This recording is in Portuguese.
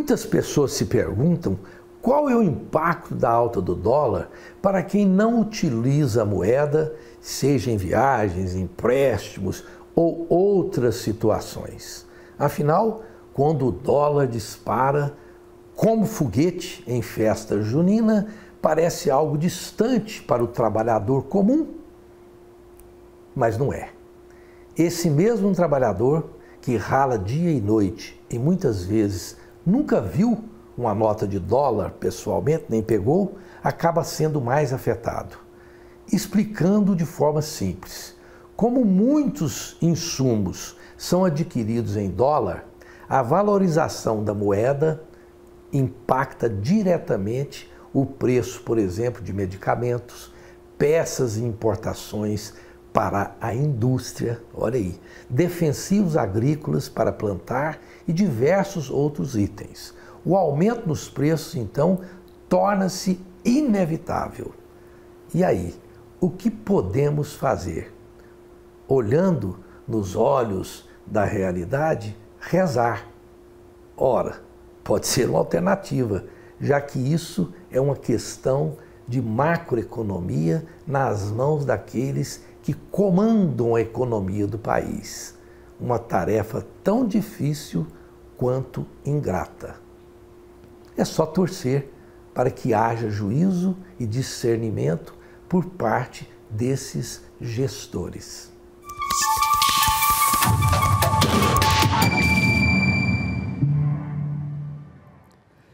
Muitas pessoas se perguntam qual é o impacto da alta do dólar para quem não utiliza a moeda, seja em viagens, empréstimos ou outras situações. Afinal, quando o dólar dispara como foguete em festa junina, parece algo distante para o trabalhador comum, mas não é. Esse mesmo trabalhador que rala dia e noite e muitas vezes nunca viu uma nota de dólar pessoalmente, nem pegou, acaba sendo mais afetado. Explicando de forma simples, como muitos insumos são adquiridos em dólar, a valorização da moeda impacta diretamente o preço, por exemplo, de medicamentos, peças e importações para a indústria, olha aí, defensivos agrícolas para plantar e diversos outros itens. O aumento nos preços, então, torna-se inevitável. E aí, o que podemos fazer? Olhando nos olhos da realidade, rezar. Ora, pode ser uma alternativa, já que isso é uma questão de macroeconomia nas mãos daqueles que comandam a economia do país. Uma tarefa tão difícil quanto ingrata. É só torcer para que haja juízo e discernimento por parte desses gestores.